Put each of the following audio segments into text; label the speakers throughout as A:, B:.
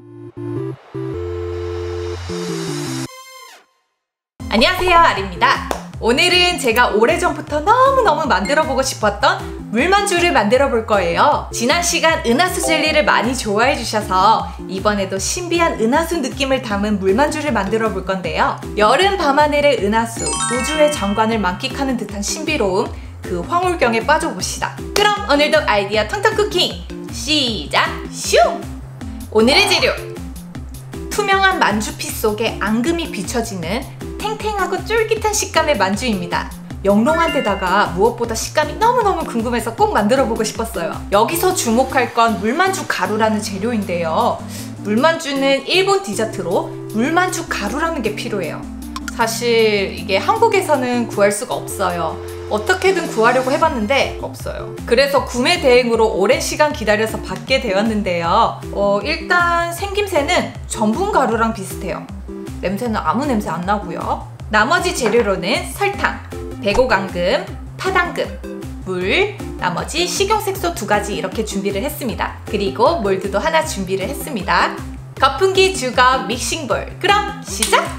A: 안녕하세요, 아리입니다. 오늘은 제가 오래전부터 너무너무 만들어보고 싶었던 물만주를 만들어 볼 거예요. 지난 시간 은하수 젤리를 많이 좋아해 주셔서 이번에도 신비한 은하수 느낌을 담은 물만주를 만들어 볼 건데요. 여름 밤하늘의 은하수, 우주의 장관을 만끽하는 듯한 신비로움, 그 황홀경에 빠져봅시다. 그럼 오늘도 아이디어 텅텅 쿠킹 시작! 슝! 오늘의 재료! 투명한 만주피 속에 앙금이 비춰지는 탱탱하고 쫄깃한 식감의 만주입니다. 영롱한 데다가 무엇보다 식감이 너무너무 궁금해서 꼭 만들어보고 싶었어요. 여기서 주목할 건 물만주 가루라는 재료인데요. 물만주는 일본 디저트로 물만주 가루라는 게 필요해요. 사실 이게 한국에서는 구할 수가 없어요. 어떻게든 구하려고 해봤는데 없어요. 그래서 구매 대행으로 오랜 시간 기다려서 받게 되었는데요. 일단 생김새는 전분 가루랑 비슷해요. 냄새는 아무 냄새 안 나고요. 나머지 재료로는 설탕, 백오당금, 파당금, 물, 나머지 식용색소 2가지 이렇게 준비를 했습니다. 그리고 몰드도 하나 준비를 했습니다. 거품기, 주걱, 믹싱볼. 그럼 시작!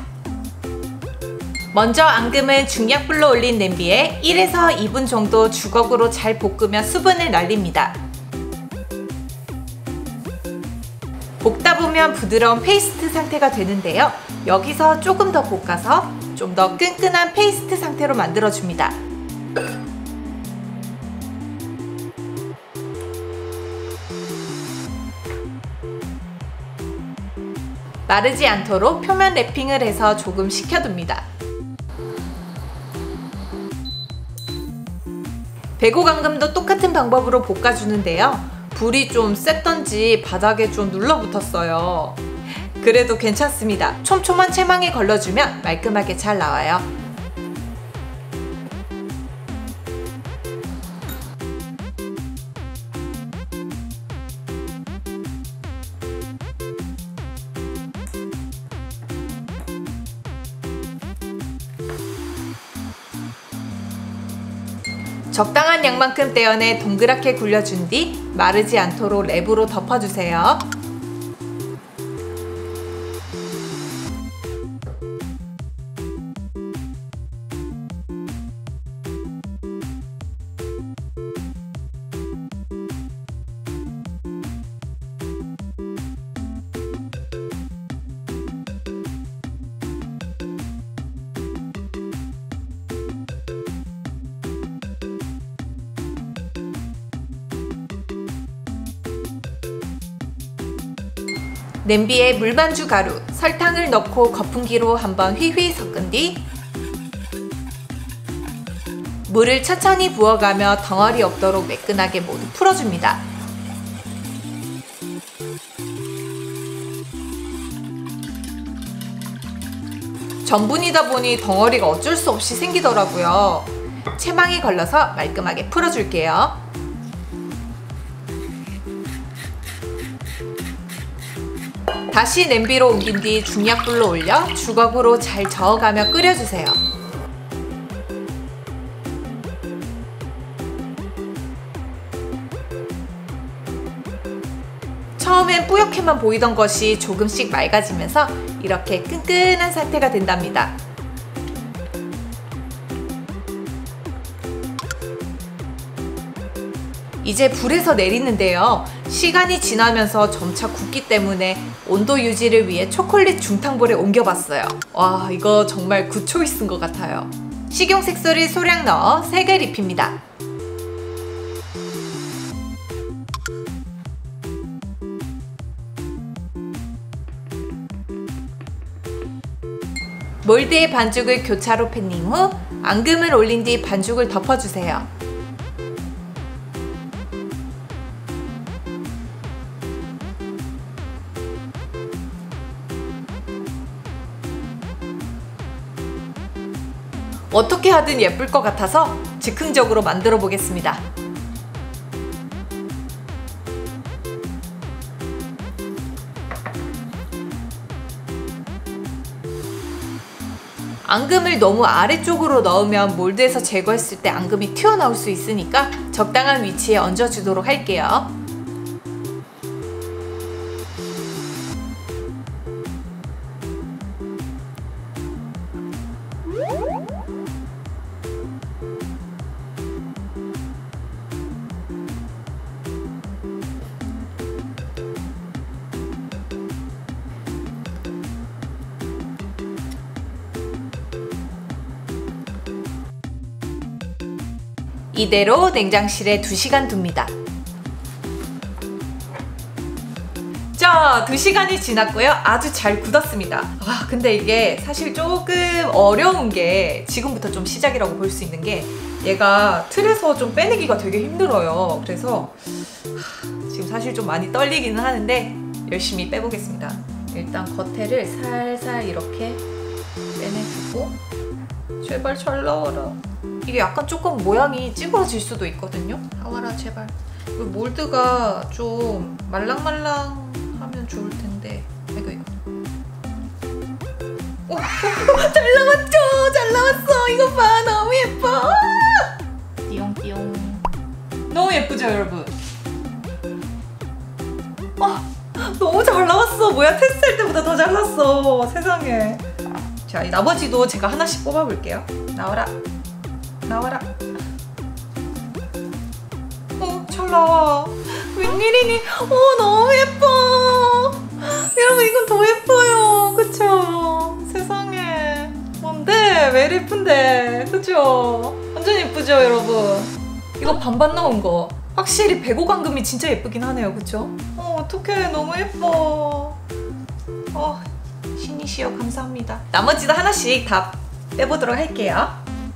A: 먼저 앙금은 중약불로 올린 냄비에 1에서 2분 정도 주걱으로 잘 볶으며 수분을 날립니다. 볶다 보면 부드러운 페이스트 상태가 되는데요. 여기서 조금 더 볶아서 좀 더 끈끈한 페이스트 상태로 만들어줍니다. 마르지 않도록 표면 랩핑을 해서 조금 식혀둡니다. 백오당금도 똑같은 방법으로 볶아주는데요. 불이 좀 셌던지 바닥에 좀 눌러붙었어요. 그래도 괜찮습니다. 촘촘한 채망에 걸러주면 말끔하게 잘 나와요. 적당한 양만큼 떼어내 동그랗게 굴려준 뒤 마르지 않도록 랩으로 덮어주세요. 냄비에 물만주 가루, 설탕을 넣고 거품기로 한번 휘휘 섞은 뒤 물을 천천히 부어가며 덩어리 없도록 매끈하게 모두 풀어줍니다. 전분이다 보니 덩어리가 어쩔 수 없이 생기더라고요. 채망에 걸러서 말끔하게 풀어줄게요. 다시 냄비로 옮긴 뒤 중약불로 올려 주걱으로 잘 저어가며 끓여주세요. 처음엔 뿌옇게만 보이던 것이 조금씩 맑아지면서 이렇게 끈끈한 상태가 된답니다. 이제 불에서 내리는데요. 시간이 지나면서 점차 굳기 때문에 온도 유지를 위해 초콜릿 중탕볼에 옮겨봤어요. 와, 이거 정말 굿 초이스인 것 같아요. 식용색소를 소량 넣어 색을 입힙니다. 몰드에 반죽을 교차로 팬닝 후 앙금을 올린 뒤 반죽을 덮어주세요. 어떻게 하든 예쁠 것 같아서 즉흥적으로 만들어 보겠습니다. 앙금을 너무 아래쪽으로 넣으면 몰드에서 제거했을 때 앙금이 튀어나올 수 있으니까 적당한 위치에 얹어주도록 할게요. 이대로 냉장실에 2시간 둡니다. 자, 2시간이 지났고요. 아주 잘 굳었습니다. 아, 근데 이게 사실 조금 어려운 게 지금부터 좀 시작이라고 볼 수 있는 게 얘가 틀에서 좀 빼내기가 되게 힘들어요. 그래서 지금 사실 좀 많이 떨리기는 하는데 열심히 빼보겠습니다. 일단 겉에를 살살 이렇게 빼내주고 제발 잘 나와라. 이게 약간 조금 모양이 찌그러질 수도 있거든요. 나와라 제발. 몰드가 좀 말랑말랑하면 좋을 텐데. 이거. 오, 잘 나왔죠? 잘 나왔어. 이거 봐, 너무 예뻐. 띠용띠용. 너무 예쁘죠, 여러분? 너무 잘 나왔어. 뭐야, 테스트할 때보다 더 잘 나왔어. 세상에. 자, 이 나머지도 제가 하나씩 뽑아볼게요. 나와라. 나와라. 잘 나와. 웬일이니? 너무 예뻐. 여러분, 이건 더 예뻐요. 그쵸? 세상에. 뭔데? 왜 이리 예쁜데? 그쵸? 완전 예쁘죠, 여러분? 이거 반반 나온 거. 확실히 배고광금이 진짜 예쁘긴 하네요. 그쵸? 어떡해. 너무 예뻐. 신이시여 감사합니다. 나머지도 하나씩 다 빼보도록 할게요.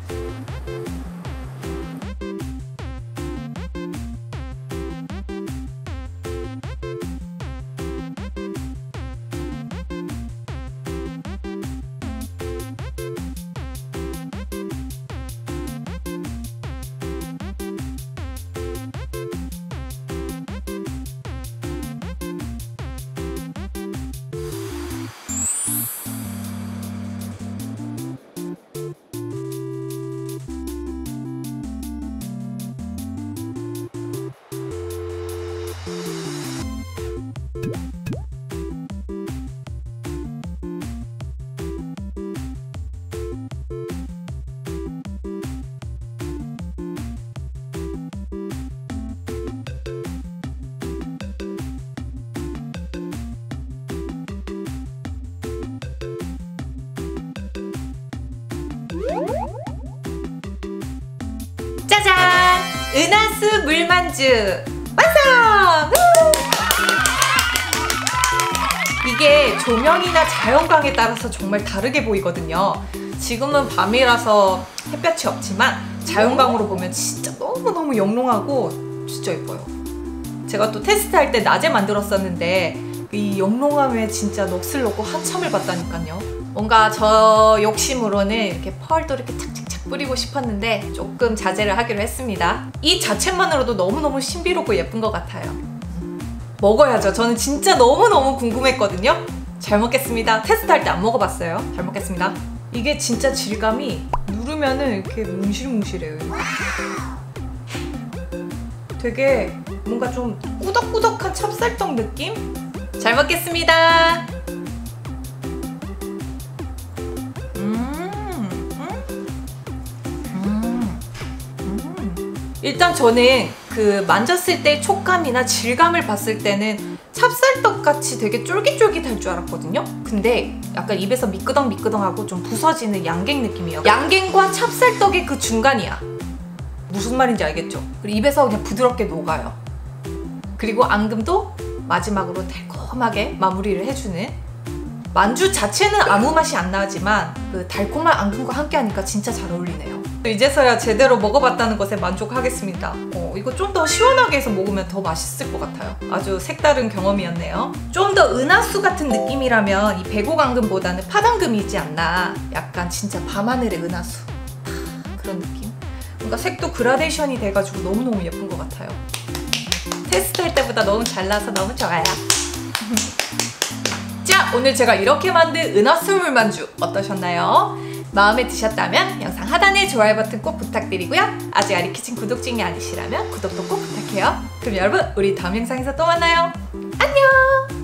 A: 짜잔! 은하수 물만주 완성! 이게 조명이나 자연광에 따라서 정말 다르게 보이거든요. 지금은 밤이라서 햇볕이 없지만 자연광으로 보면 진짜 너무너무 영롱하고 진짜 예뻐요. 제가 또 테스트할 때 낮에 만들었었는데 이 영롱함에 진짜 넋을 놓고 한참을 봤다니까요. 뭔가 저 욕심으로는 이렇게 펄도 이렇게 착착착 뿌리고 싶었는데 조금 자제를 하기로 했습니다. 이 자체만으로도 너무너무 신비롭고 예쁜 것 같아요. 먹어야죠. 저는 진짜 너무너무 궁금했거든요. 잘 먹겠습니다. 테스트할 때 안 먹어봤어요. 잘 먹겠습니다. 이게 진짜 질감이 누르면은 이렇게 뭉실뭉실해요. 되게 뭔가 좀 꾸덕꾸덕한 찹쌀떡 느낌? 잘 먹겠습니다. 일단 저는 그 만졌을 때 촉감이나 질감을 봤을 때는 찹쌀떡같이 되게 쫄깃쫄깃할 줄 알았거든요. 근데 약간 입에서 미끄덩미끄덩하고 좀 부서지는 양갱 느낌이에요. 양갱과 찹쌀떡의 그 중간이야. 무슨 말인지 알겠죠? 그리고 입에서 그냥 부드럽게 녹아요. 그리고 앙금도 마지막으로 달콤하게 마무리를 해주는. 만주 자체는 아무 맛이 안 나지만 그 달콤한 앙금과 함께 하니까 진짜 잘 어울리네요. 이제서야 제대로 먹어봤다는 것에 만족하겠습니다. 이거 좀 더 시원하게 해서 먹으면 더 맛있을 것 같아요. 아주 색다른 경험이었네요. 좀 더 은하수 같은 느낌이라면 이 백옥앙금보다는 팥앙금이지 않나. 약간 진짜 밤하늘의 은하수 그런 느낌. 뭔가 색도 그라데이션이 돼가지고 너무너무 예쁜 것 같아요. 테스트할 때보다 너무 잘 나서 너무 좋아요. 자, 오늘 제가 이렇게 만든 은하수 물만주 어떠셨나요? 마음에 드셨다면 영상 하단에 좋아요 버튼 꼭 부탁드리고요. 아직 아리키친 구독 중이 아니시라면 구독도 꼭 부탁해요. 그럼 여러분, 우리 다음 영상에서 또 만나요. 안녕!